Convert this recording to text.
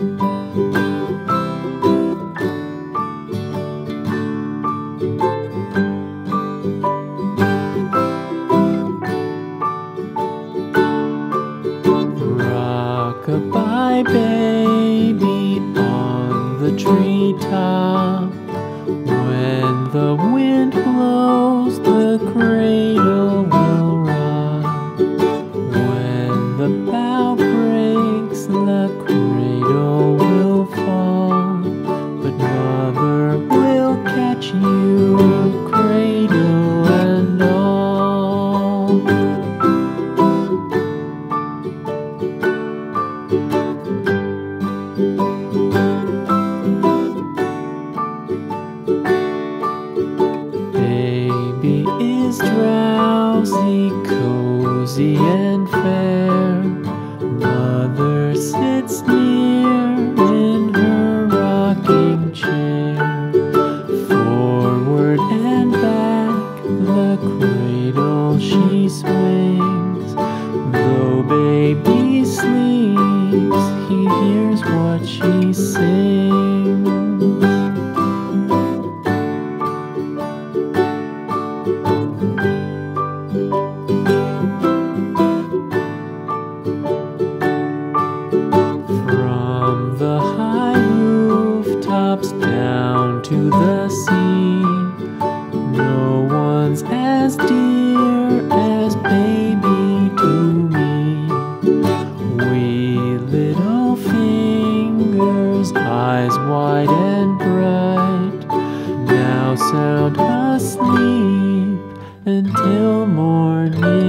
Rock-a-bye baby on the treetop. When the wind blows, the cradle will rock. When the bough breaks, the cradle will fall. But mother will catch you, cradle and all. Baby is drowsy, cozy and fair. Mother sits near in her rocking chair. Forward and back the cradle she swings. Though baby sleeps, he hears what she sings. From the high rooftops down to the sea, no one's as dear as baby to me. Wee little fingers, eyes wide and bright, now sound asleep until morning.